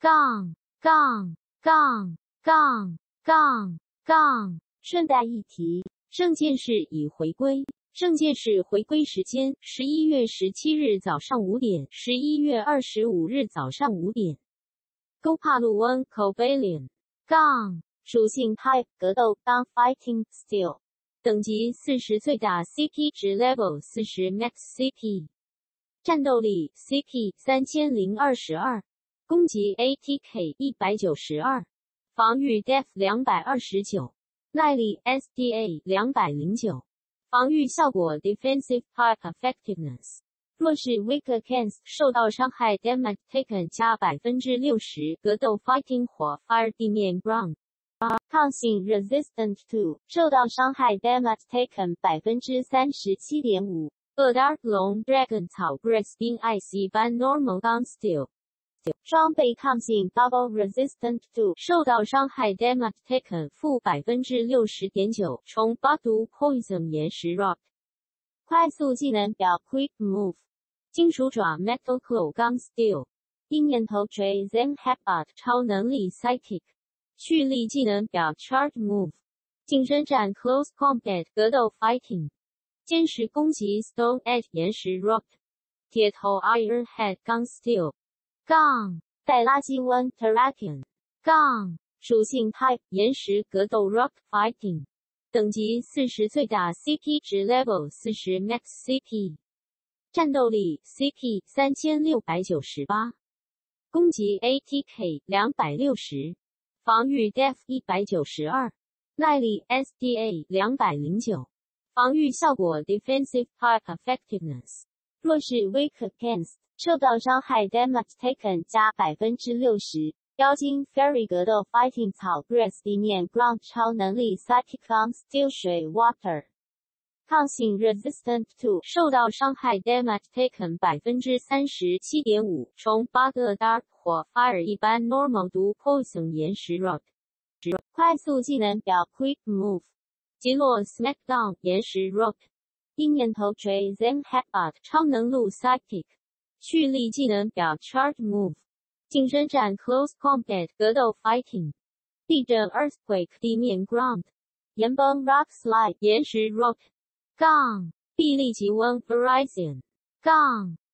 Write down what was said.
顺带一提，圣剑士已回归。圣剑士回归时间：11月17日早上5点，11月25日早上5点。勾帕路温 Covalent 属性 Type 格斗当 Fighting Steel 等级40最大 CP 值 Level 40 Max CP 战斗力 CP 3022攻击 ATK 192防御 Def 229耐力 SDA 209防御效果 Defensive Type Effectiveness 若是 Weak Against 受到伤害 Damage Taken 加 60% 格斗 Fighting 火 Fire 地面 Ground 抗性 Resistant to 受到伤害 Damage Taken 37.5 Dark Long Dragon 草 Grace 冰 Ice 般 Normal Gun Steel 装备抗性 Double Resistant to 受到伤害 Damage Taken 负 60.9 冲8毒 Poison 岩石 Rock 快速技能表 Quick Move 金属爪 Metal Claw Gun Steel 鹰眼头锤 Zen Headbutt 超能力 Psychic 蓄力技能表 Charge Move 近身战 Close Combat 格斗 Fighting 坚实攻击 Stone Edge 岩石 Rock 铁头 Iron Head Gun Steel 带垃圾温 Terrakion 属性 Type 岩石格斗 Rock Fighting 等级40最大 CP 值 Level 40 Max CP 战斗力 CP 3698攻击 ATK 260防御 Def 192耐力 SDA 209防御效果 Defensive Type Effectiveness 若是 Weak Against 受到伤害 Damage Taken 加 60% 妖精 Fairy 格斗 Fighting 草 Grass 地面 Ground 超能力 Psychic Gun Steel 水 Water 抗性 Resistant to 受到伤害 Damage Taken 37.5 冲8个 Dark 火 Fire 一般 Normal 毒 Poison 岩石 Rock 快速技能表 Quick Move 击落 Smackdown 岩石 Rock 鹰眼头锤 Zen Headbutt 超能路 Psychic 蓄力技能表 Charge Move 近身战 Close Combat 格斗 Fighting 地震 Earthquake 地面 Ground 岩崩 Rock Slide 岩石 Rock 臂力级温 Horizon